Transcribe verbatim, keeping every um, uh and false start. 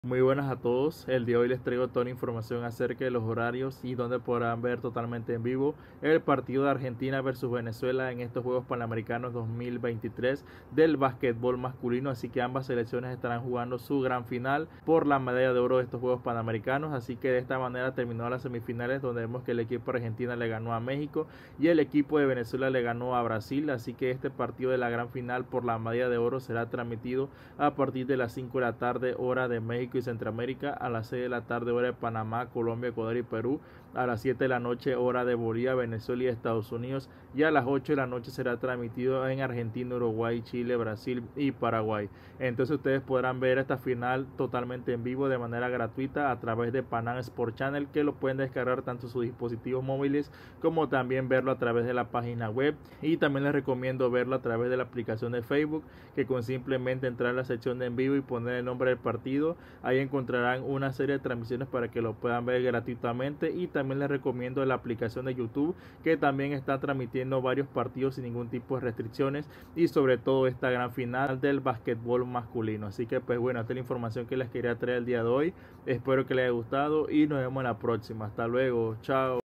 Muy buenas a todos, el día de hoy les traigo toda la información acerca de los horarios y donde podrán ver totalmente en vivo el partido de Argentina versus Venezuela en estos Juegos Panamericanos dos mil veintitrés del básquetbol masculino, así que ambas selecciones estarán jugando su gran final por la medalla de oro de estos Juegos Panamericanos, así que de esta manera terminó las semifinales donde vemos que el equipo argentino le ganó a México y el equipo de Venezuela le ganó a Brasil, así que este partido de la gran final por la medalla de oro será transmitido a partir de las cinco de la tarde hora de México y Centroamérica, a las seis de la tarde hora de Panamá, Colombia, Ecuador y Perú, a las siete de la noche hora de Bolivia, Venezuela y Estados Unidos, y a las ocho de la noche será transmitido en Argentina, Uruguay, Chile, Brasil y Paraguay. Entonces ustedes podrán ver esta final totalmente en vivo de manera gratuita a través de Panam Sport Channel, que lo pueden descargar tanto sus dispositivos móviles como también verlo a través de la página web, y también les recomiendo verlo a través de la aplicación de Facebook, que con simplemente entrar a la sección de en vivo y poner el nombre del partido, ahí encontrarán una serie de transmisiones para que lo puedan ver gratuitamente. Y también les recomiendo la aplicación de YouTube, que también está transmitiendo varios partidos sin ningún tipo de restricciones, y sobre todo esta gran final del básquetbol masculino. Así que pues bueno, esta es la información que les quería traer el día de hoy, espero que les haya gustado y nos vemos en la próxima. Hasta luego, chao.